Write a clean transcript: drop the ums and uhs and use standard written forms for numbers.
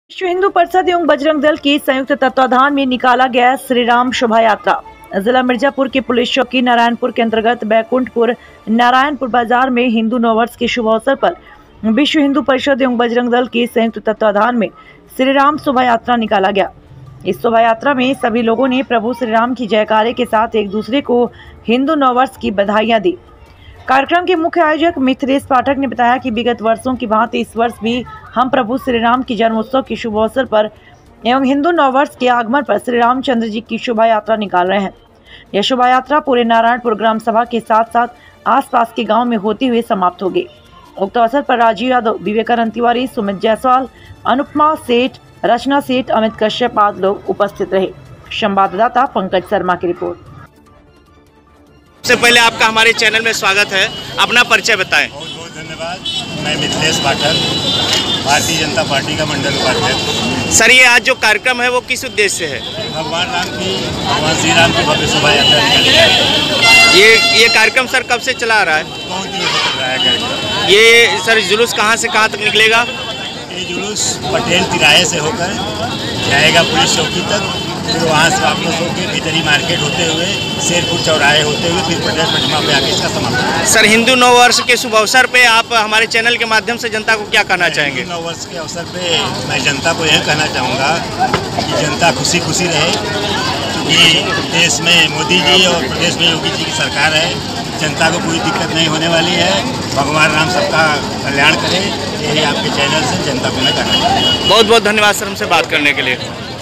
विश्व हिंदू परिषद एवं बजरंग दल की संयुक्त तत्वाधान में निकाला गया श्री राम शोभा यात्रा। जिला मिर्जापुर के पुलिस चौकी नारायणपुर के अंतर्गत बैकुंठपुर नारायणपुर बाजार में हिंदू नववर्ष के शुभ अवसर पर विश्व हिंदू परिषद एवं बजरंग दल की संयुक्त तत्वाधान में श्री राम शोभा यात्रा निकाला गया। इस शोभा यात्रा में सभी लोगों ने प्रभु श्री राम की जयकारे के साथ एक दूसरे को हिंदू नववर्ष की बधाइयां दी। कार्यक्रम के मुख्य आयोजक मिथिलेश पाठक ने बताया कि विगत वर्षों की भांति इस वर्ष भी हम प्रभु श्री राम की जन्मोत्सव के शुभ अवसर पर एवं हिंदू नववर्ष के आगमन पर श्री रामचंद्र जी की शोभा यात्रा निकाल रहे हैं। यह शोभा यात्रा पूरे नारायणपुर ग्राम सभा के साथ साथ आसपास के गांव में होती हुई समाप्त होगी। उक्त अवसर पर राजीव यादव, विवेकानंद तिवारी, सुमित जायसवाल, अनुपमा सेठ, रचना सेठ, अमित कश्यप आदि लोग उपस्थित रहे। संवाददाता पंकज शर्मा की रिपोर्ट। सबसे पहले आपका हमारे चैनल में स्वागत है, अपना परिचय बताएं। बहुत बहुत धन्यवाद। मैं मिथिलेश पाठक, भारतीय जनता पार्टी का मंडल उपाध्यक्ष। सर, ये आज जो कार्यक्रम है वो किस उद्देश्य से है? भगवान श्री राम की भव्य शोभा यात्रा निकाली है। ये कार्यक्रम सर कब से चला आ रहा है? बहुत दिनों से चल रहा है कार्यक्रम। ये सर जुलूस कहाँ से कहाँ तक निकलेगा? ये जुलूस पटेल तिराहे से होकर जाएगा पुलिस चौकी तक, फिर वहाँ से वापस होकर भीतरी मार्केट होते हुए शेरपुर चौराहे होते हुए फिर पटेल प्रतिमा पे आके इसका समापन। सर, हिंदू नववर्ष के शुभ अवसर पे आप हमारे चैनल के माध्यम से जनता को क्या कहना चाहेंगे? हिंदू नववर्ष के अवसर पे मैं जनता को यह कहना चाहूँगा कि जनता खुशी खुशी रहे, क्योंकि देश में मोदी जी और प्रदेश में योगी जी की सरकार है। जनता को कोई दिक्कत नहीं होने वाली है। भगवान राम सबका कल्याण करे, यही आपके चैनल से जनता को मैं कहना चाहूँगा। बहुत बहुत धन्यवाद सर हमसे बात करने के लिए।